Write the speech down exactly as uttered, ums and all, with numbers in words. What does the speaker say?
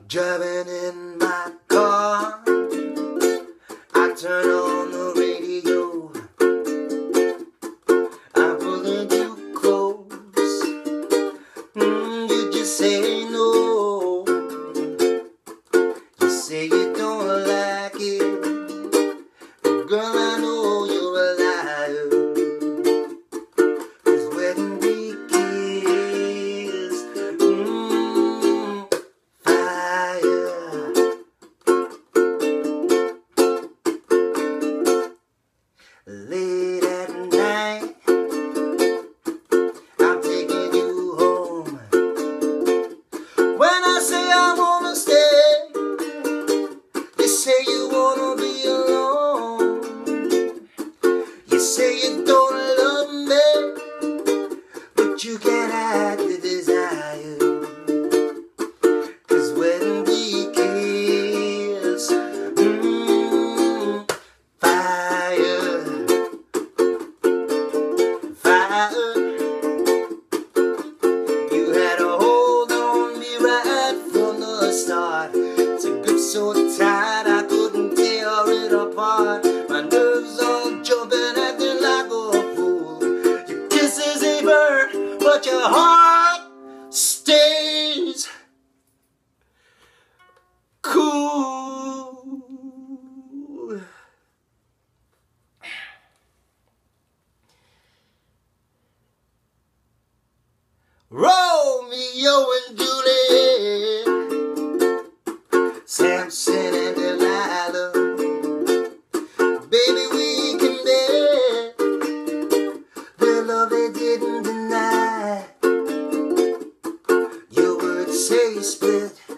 Driving in my car, I turn on the radio. I'm pulling you close. Mm, you just say no. You say you don't like it, but girl, I know you're a liar. 'Cause when we kiss, mm, fire. Late at night, I'm taking you home. When I say I wanna stay, you say you wanna be alone. You say you don't love me, but you can't hide the desire. 'Cause when we kiss, mm, fire, fire. You had a hold on me right from the start. It's a grip so tight I couldn't tear it apart. My nerves all jumping, acting like a fool. Your kisses they burn, but your heart stays cool. Romeo and Juliet, Samson and Delilah. Baby, we can bet the love they didn't deny. Your words say split,